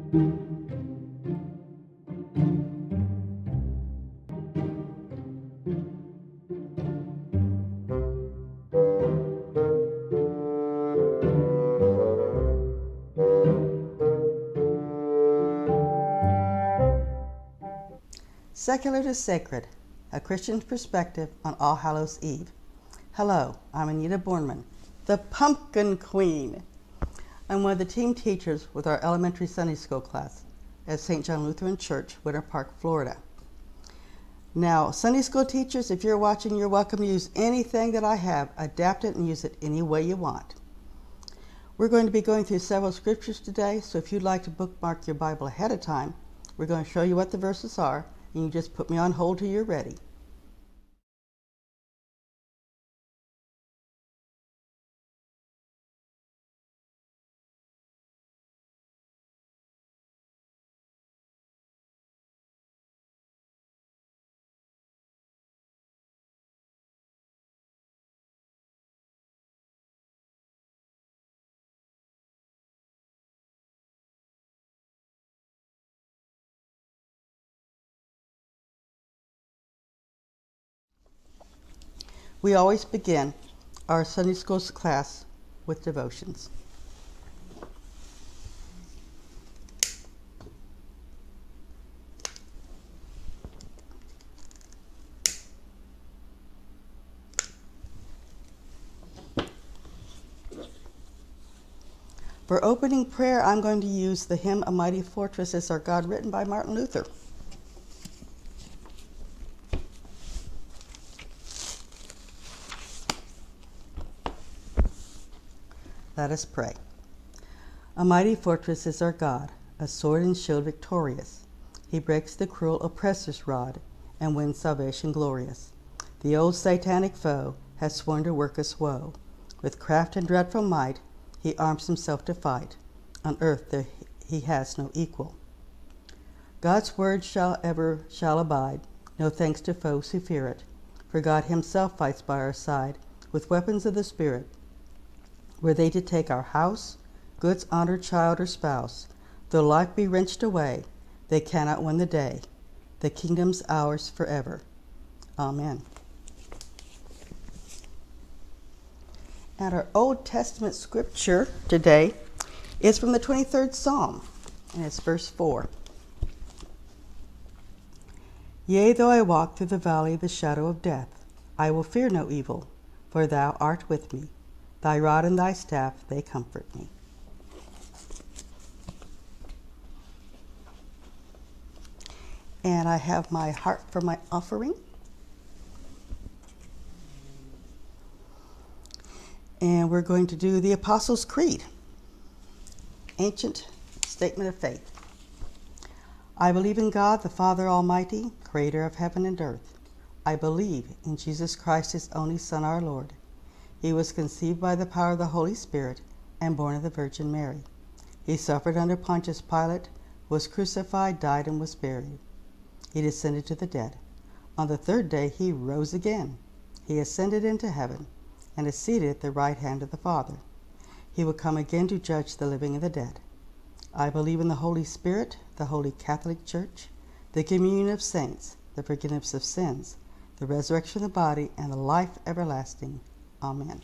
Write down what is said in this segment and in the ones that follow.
Secular to Sacred, a Christian perspective on All Hallows Eve. Hello, I'm Anita Bornman, the Pumpkin Queen. I'm one of the team teachers with our elementary Sunday school class at St. John Lutheran Church, Winter Park, Florida. Now, Sunday school teachers, if you're watching, you're welcome to use anything that I have, adapt it and use it any way you want. We're going to be going through several scriptures today, so if you'd like to bookmark your Bible ahead of time, we're going to show you what the verses are, and you just put me on hold till you're ready. We always begin our Sunday school class with devotions. For opening prayer, I'm going to use the hymn "A Mighty Fortress Is Our God," written by Martin Luther. Let us pray. A mighty fortress is our God, a sword and shield victorious. He breaks the cruel oppressor's rod and wins salvation glorious. The old satanic foe has sworn to work us woe. With craft and dreadful might, he arms himself to fight. On earth there he has no equal. God's word shall abide, no thanks to foes who fear it. For God himself fights by our side, with weapons of the Spirit. Were they to take our house, goods, honor, child, or spouse, though life be wrenched away, they cannot win the day. The kingdom's ours forever. Amen. And our Old Testament scripture today is from the 23rd Psalm, and it's verse 4. Yea, though I walk through the valley of the shadow of death, I will fear no evil, for thou art with me. Thy rod and thy staff, they comfort me. And I have my heart for my offering. And we're going to do the Apostles' Creed, ancient statement of faith. I believe in God, the Father Almighty, creator of heaven and earth. I believe in Jesus Christ, his only Son, our Lord. He was conceived by the power of the Holy Spirit and born of the Virgin Mary. He suffered under Pontius Pilate, was crucified, died, and was buried. He descended to the dead. On the third day he rose again. He ascended into heaven and is seated at the right hand of the Father. He will come again to judge the living and the dead. I believe in the Holy Spirit, the Holy Catholic Church, the communion of saints, the forgiveness of sins, the resurrection of the body, and the life everlasting. Amen.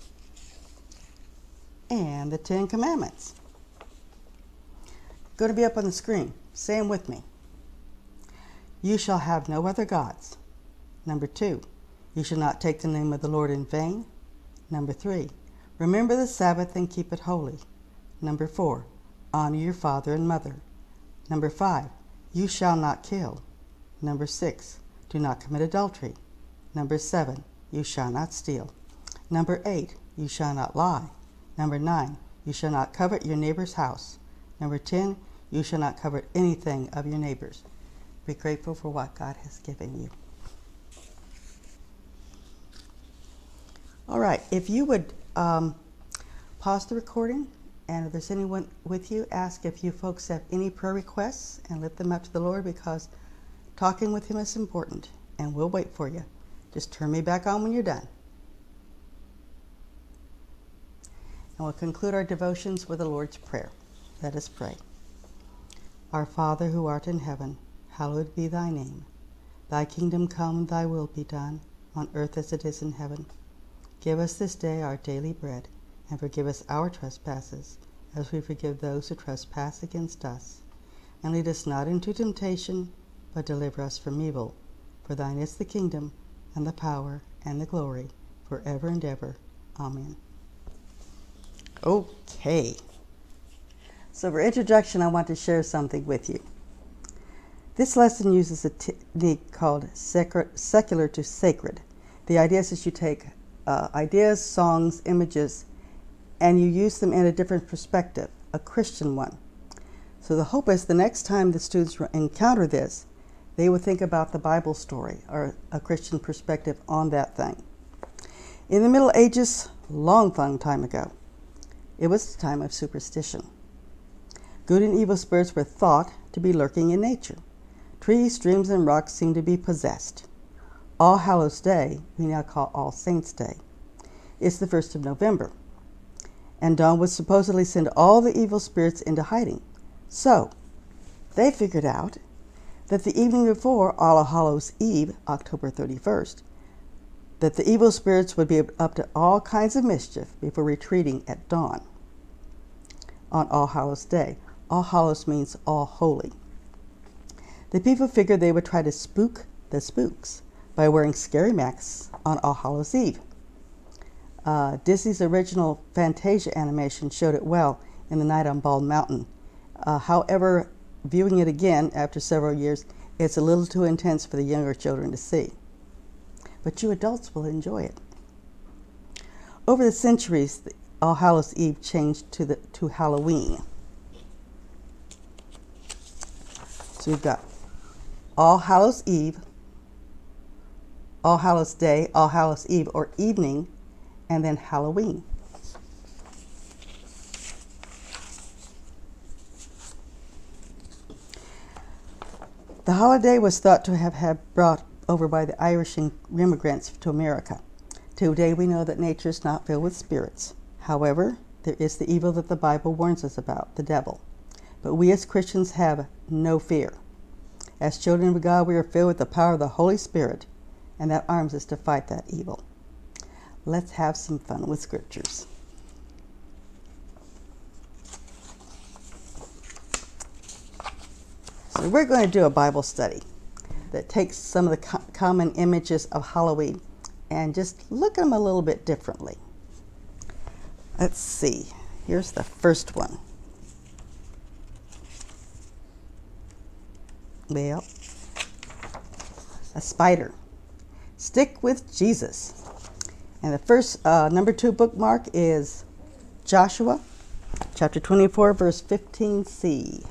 And the Ten Commandments. Going to be up on the screen. Say them with me. You shall have no other gods. Number 2, you shall not take the name of the Lord in vain. Number 3, remember the Sabbath and keep it holy. Number 4, honor your father and mother. Number 5, you shall not kill. Number 6, do not commit adultery. Number 7, you shall not steal. Number 8, you shall not lie. Number 9, you shall not covet your neighbor's house. Number 10, you shall not covet anything of your neighbor's. Be grateful for what God has given you. All right, if you would pause the recording, and if there's anyone with you, ask if you folks have any prayer requests and lift them up to the Lord, because talking with him is important, and we'll wait for you. Just turn me back on when you're done. And we'll conclude our devotions with the Lord's Prayer. Let us pray. Our Father who art in heaven, hallowed be thy name. Thy kingdom come, thy will be done, on earth as it is in heaven. Give us this day our daily bread, and forgive us our trespasses, as we forgive those who trespass against us. And lead us not into temptation, but deliver us from evil. For thine is the kingdom, and the power, and the glory, forever and ever. Amen. Okay. So for introduction, I want to share something with you. This lesson uses a technique called secular to sacred. The idea is that you take ideas, songs, images, and you use them in a different perspective, a Christian one. So the hope is the next time the students encounter this, they will think about the Bible story or a Christian perspective on that thing. In the Middle Ages, long time ago, it was the time of superstition. Good and evil spirits were thought to be lurking in nature. Trees, streams, and rocks seemed to be possessed. All Hallows Day, we now call All Saints Day, is the 1st of November, and dawn would supposedly send all the evil spirits into hiding. So, they figured out that the evening before All Hallows Eve, October 31st, that the evil spirits would be up to all kinds of mischief before retreating at dawn on All Hallows Day. All Hallows means all holy. The people figured they would try to spook the spooks by wearing scary masks on All Hallows Eve. Disney's original Fantasia animation showed it well in The Night on Bald Mountain. However, viewing it again after several years, it's a little too intense for the younger children to see. But you adults will enjoy it. Over the centuries, All Hallows Eve changed to Halloween. So we've got All Hallows Eve, All Hallows Day, All Hallows Eve or evening, and then Halloween. The holiday was thought to have brought over by the Irish immigrants to America. Today we know that nature is not filled with spirits. However, there is the evil that the Bible warns us about, the devil. But we as Christians have no fear. As children of God, we are filled with the power of the Holy Spirit, and that arms us to fight that evil. Let's have some fun with scriptures. So we're going to do a Bible study that takes some of the common images of Halloween and just look at them a little bit differently. Let's see. Here's the first one. Well, a spider. Stick with Jesus. And the first, number 2 bookmark is Joshua, chapter 24, verse 15c.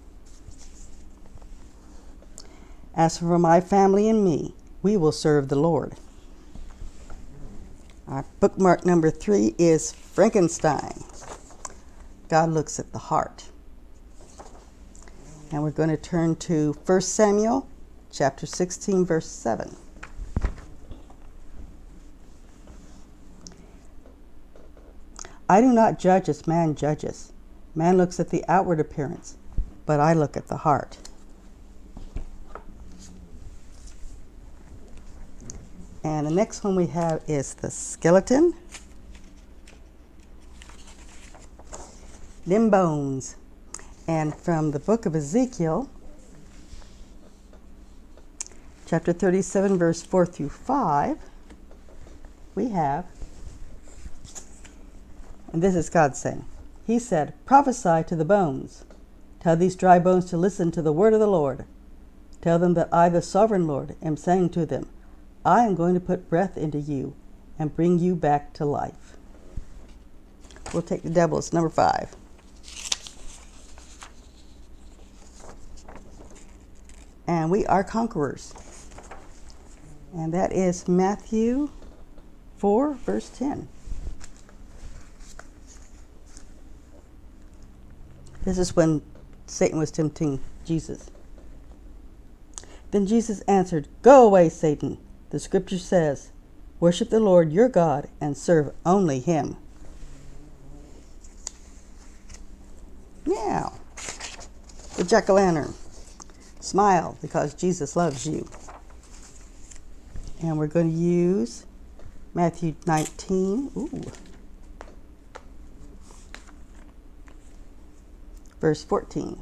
As for my family and me, we will serve the Lord. Our bookmark number 3 is Frankenstein. God looks at the heart. And we're going to turn to 1 Samuel, chapter 16, verse 7. I do not judge as man judges. Man looks at the outward appearance, but I look at the heart. And the next one we have is the skeleton. Them bones. And from the book of Ezekiel, chapter 37, verse 4 through 5, we have, and this is God saying, He said, prophesy to the bones. Tell these dry bones to listen to the word of the Lord. Tell them that I, the sovereign Lord, am saying to them, I am going to put breath into you and bring you back to life. We'll take the devil as number 5. And we are conquerors. And that is Matthew 4, verse 10. This is when Satan was tempting Jesus. Then Jesus answered, Go away, Satan. The scripture says, Worship the Lord your God and serve only him. Now, the jack-o'-lantern. Smile because Jesus loves you. And we're going to use Matthew 19, verse 14.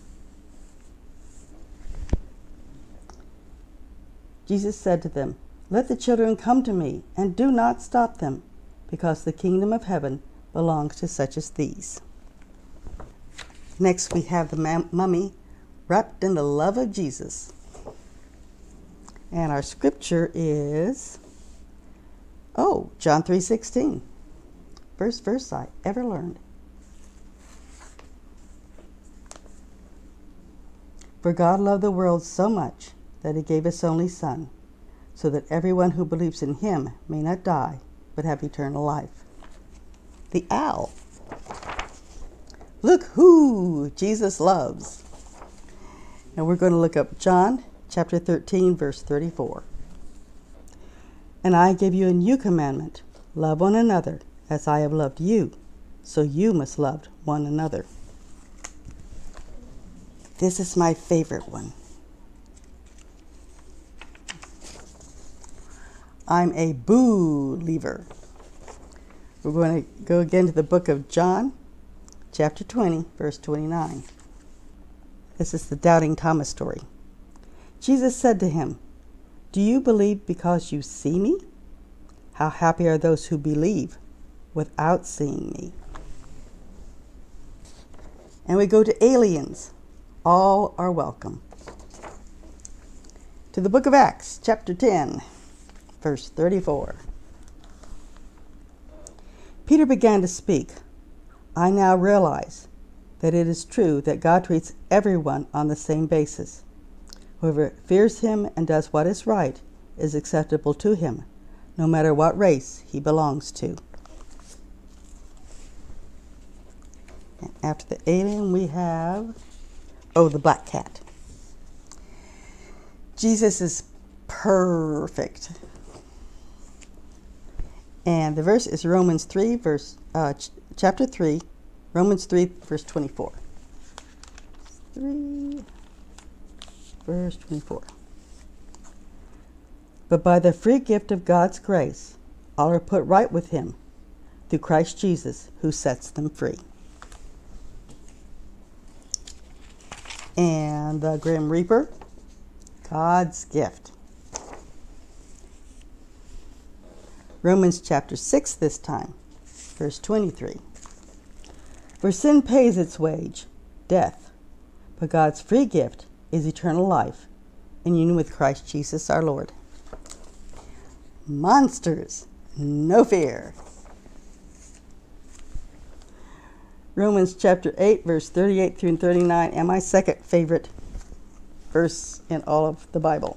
Jesus said to them, "Let the children come to me, and do not stop them, because the kingdom of heaven belongs to such as these." Next, we have the mummy wrapped in the love of Jesus. And our scripture is, John 3:16. First verse I ever learned. "For God loved the world so much that he gave his only Son, so that everyone who believes in him may not die, but have eternal life." The owl. Look who Jesus loves. And we're going to look up John chapter 13, verse 34. "And I give you a new commandment, love one another as I have loved you, so you must love one another." This is my favorite one. I'm a boo-liever. We're going to go again to the book of John, chapter 20, verse 29. This is the doubting Thomas story. Jesus said to him, "Do you believe because you see me? How happy are those who believe without seeing me." And we go to aliens. All are welcome. To the book of Acts, chapter 10, verse 34. Peter began to speak. "I now realize that it is true that God treats everyone on the same basis. Whoever fears him and does what is right is acceptable to him, no matter what race he belongs to." And after the alien, we have, the black cat. Jesus is perfect. And the verse is Romans 3, chapter 3, Romans 3, verse 24. 3, verse 24. "But by the free gift of God's grace, all are put right with him, through Christ Jesus, who sets them free." And the Grim Reaper, God's gift. Romans chapter 6 this time, verse 23. "For sin pays its wage, death, but God's free gift is eternal life in union with Christ Jesus our Lord." Monsters, no fear. Romans chapter 8, verse 38 through 39, and my second favorite verse in all of the Bible.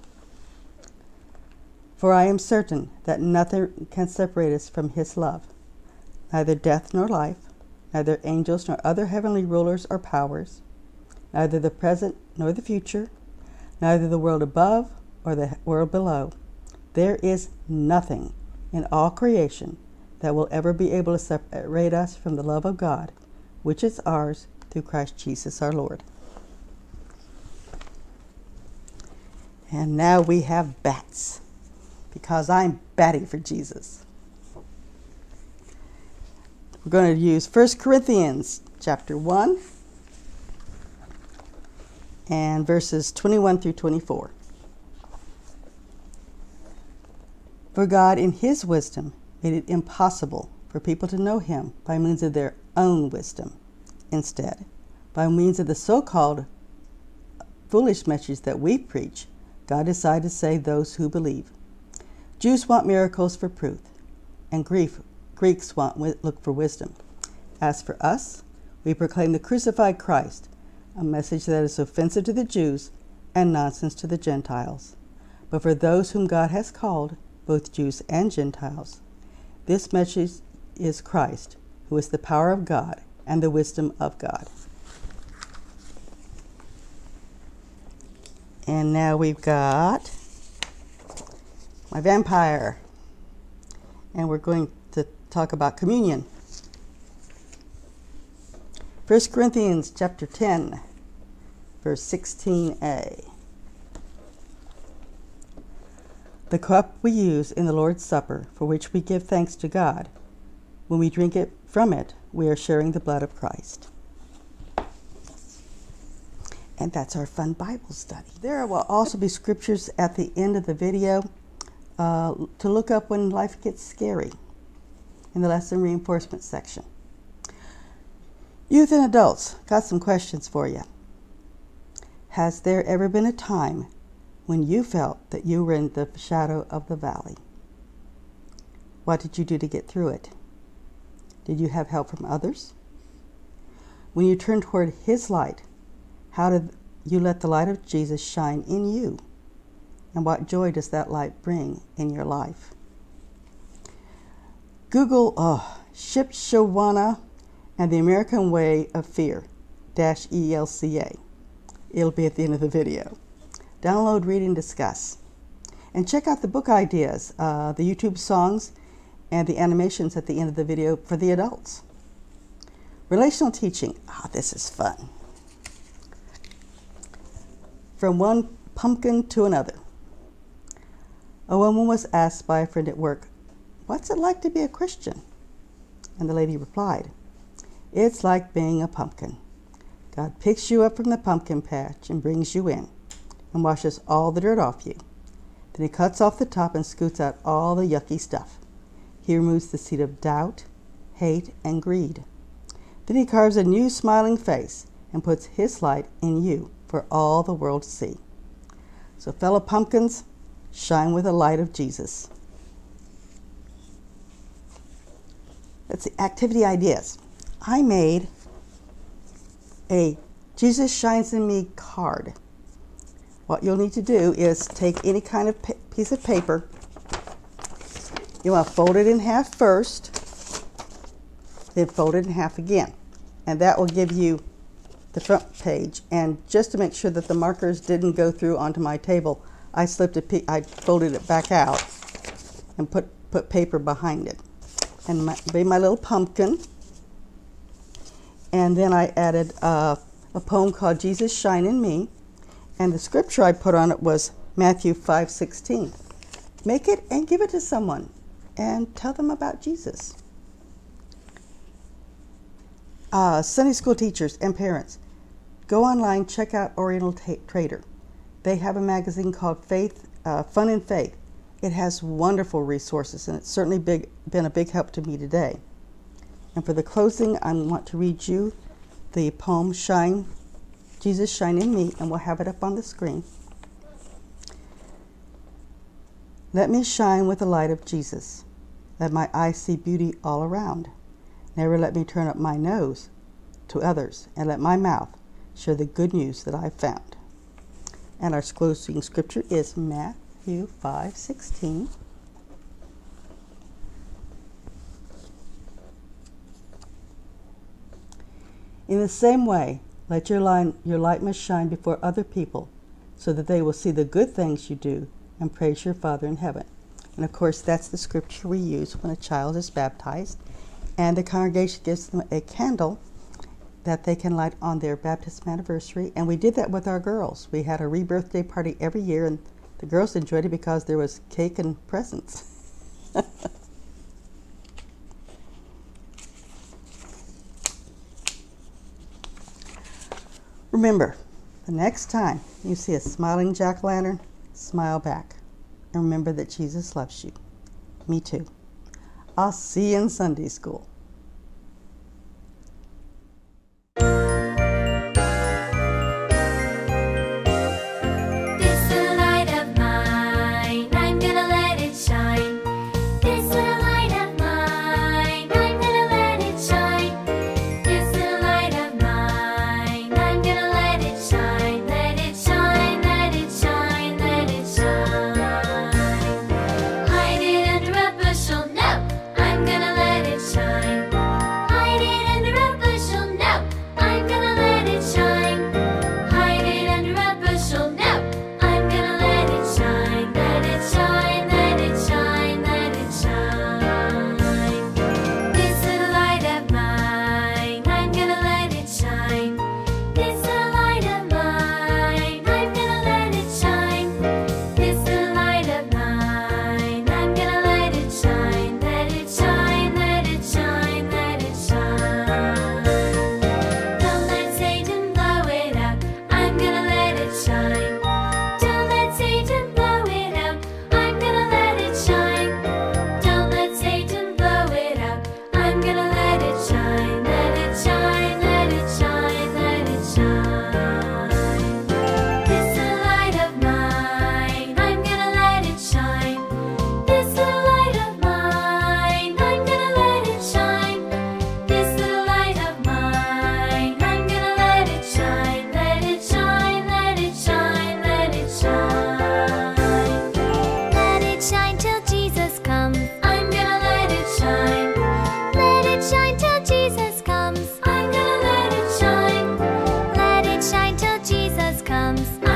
"For I am certain that nothing can separate us from his love, neither death nor life, neither angels nor other heavenly rulers or powers, neither the present nor the future, neither the world above or the world below. There is nothing in all creation that will ever be able to separate us from the love of God, which is ours through Christ Jesus our Lord." And now we have bats, because I'm batty for Jesus. We're going to use 1 Corinthians chapter 1 and verses 21 through 24. "For God in his wisdom made it impossible for people to know him by means of their own wisdom. Instead, by means of the so-called foolish message that we preach, God decided to save those who believe. Jews want miracles for proof, and Greeks look for wisdom. As for us, we proclaim the crucified Christ, a message that is offensive to the Jews and nonsense to the Gentiles. But for those whom God has called, both Jews and Gentiles, this message is Christ, who is the power of God and the wisdom of God." And now we've got my vampire. And we're going to talk about communion. 1 Corinthians chapter 10, verse 16a. The cup we use in the Lord's Supper, for which we give thanks to God, when we drink from it, we are sharing the blood of Christ. And that's our fun Bible study. There will also be scriptures at the end of the video to look up when life gets scary in the lesson reinforcement section. Youth and adults, got some questions for you. Has there ever been a time when you felt that you were in the shadow of the valley? What did you do to get through it? Did you have help from others? When you turned toward His light, how did you let the light of Jesus shine in you? And what joy does that light bring in your life? Google Shipshawana and the American Way of Fear, -ELCA. It'll be at the end of the video. Download, read, and discuss. And check out the book ideas, the YouTube songs, and the animations at the end of the video for the adults. Relational teaching. This is fun. From one pumpkin to another. A woman was asked by a friend at work, "What's it like to be a Christian?" And the lady replied, "It's like being a pumpkin. God picks you up from the pumpkin patch and brings you in and washes all the dirt off you. Then He cuts off the top and scoots out all the yucky stuff. He removes the seed of doubt, hate, and greed. Then He carves a new smiling face and puts His light in you for all the world to see." So fellow pumpkins, shine with the light of Jesus. Let's see, activity ideas. I made a Jesus Shines in Me card. What you'll need to do is take any kind of piece of paper. You want to fold it in half first, then fold it in half again. And that will give you the front page. And just to make sure that the markers didn't go through onto my table, I folded it back out and put paper behind it. And made my little pumpkin. And then I added a poem called Jesus Shine in Me. And the scripture I put on it was Matthew 5:16. Make it and give it to someone and tell them about Jesus. Sunday school teachers and parents, go online, check out Oriental Trader. They have a magazine called Fun and Faith. It has wonderful resources, and it's certainly been a big help to me today. And for the closing, I want to read you the poem Jesus Shine in Me, and we'll have it up on the screen. Let me shine with the light of Jesus. Let my eyes see beauty all around. Never let me turn up my nose to others, and let my mouth share the good news that I've found. And our closing scripture is Matthew 5:16. In the same way, let your light must shine before other people, so that they will see the good things you do and praise your Father in heaven. And of course, that's the scripture we use when a child is baptized, and the congregation gives them a candle that they can light on their baptism anniversary. And we did that with our girls. We had a rebirthday party every year, and the girls enjoyed it because there was cake and presents. Remember, the next time you see a smiling jack-o'-lantern, smile back. And remember that Jesus loves you. Me too. I'll see you in Sunday school. Shine. till Jesus comes.